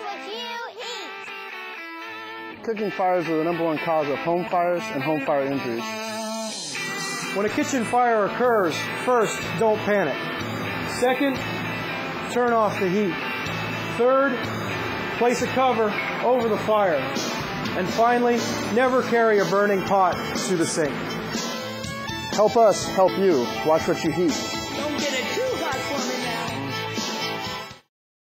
what you eat. Cooking fires are the #1 cause of home fires and home fire injuries. When a kitchen fire occurs, first, don't panic. Second, turn off the heat. Third, place a cover over the fire. And finally, never carry a burning pot to the sink. Help us help you. Watch what you heat.